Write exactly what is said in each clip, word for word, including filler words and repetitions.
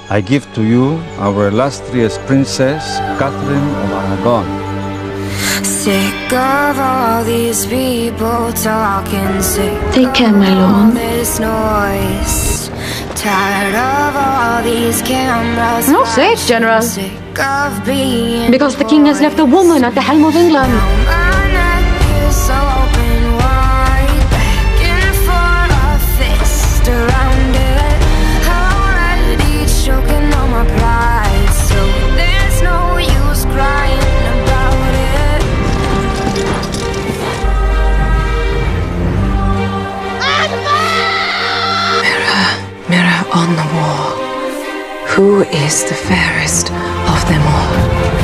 I give to you our illustrious Princess, Katherine of Aragon. Sick of all these people talking, sick Take care, my lord. of this noise. Tired of all these cameras. No, say it, General. Sick of being Because the king has left a woman at the helm of England. My neck is so open wide, begging for a fist around it. Already choking on my pride, so there's no use crying about it. Mirror, mirror on the wall, who is the fairest of them all?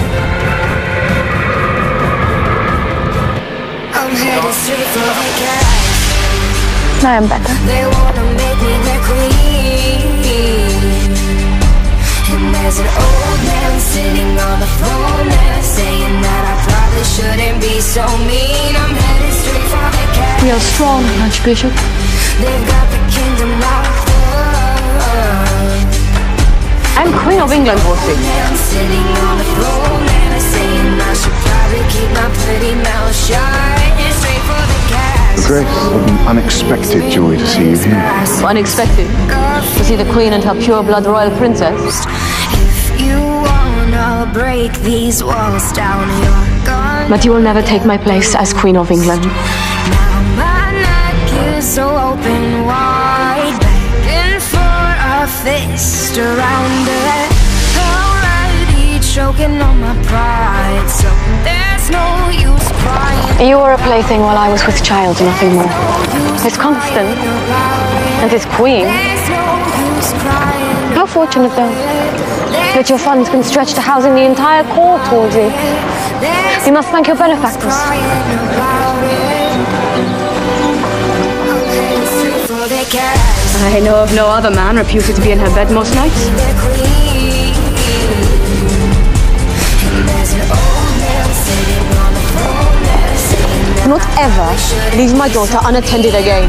I'm headed straight for the castle. I am better. They wanna make me their queen. And there's an old man sitting on the throne there, saying that I probably shouldn't be so mean. I'm headed straight for the castle. We are strong, Archbishop. They've got the kingdom locked up. I'm Queen of England, Horsey. I'm sitting on the throne and I'm saying I should probably keep my pretty mouth shut. Straight for the castle. Grace, what an unexpected joy to see you here. Unexpected. To see the Queen and her pure-blood royal princess. If you wanna break these walls down, you're gonna. But you will never take my place as Queen of England. Now my neck is so open wide, begging for a fist around it. Already choking on my pride, so there's no use crying. You were a plaything while I was with child, nothing more. Miss Constant and his queen. There's no use crying. How fortunate, though, that your funds can stretch to housing the entire court, Wolsey. You must thank your benefactors. I know of no other man reputed to be in her bed most nights. Do not ever leave my daughter unattended again.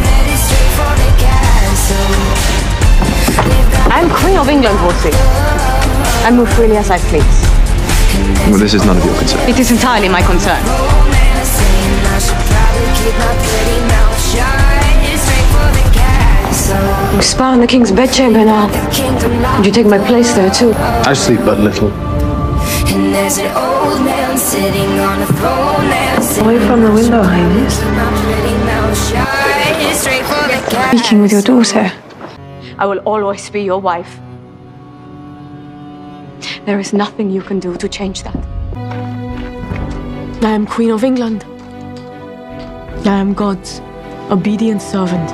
I am Queen of England, Wolsey. I move freely as I please. Well, this is none of your concern. It is entirely my concern. You spy on the king's bedchamber now. Would you take my place there too? I sleep but little. And there's an old man sitting on a throne there. Away from the window, Highness. Speaking with your daughter. I will always be your wife. There is nothing you can do to change that. I am Queen of England. I am God's obedient servant.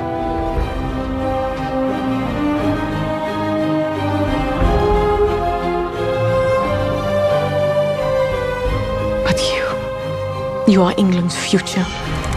But you, you are England's future.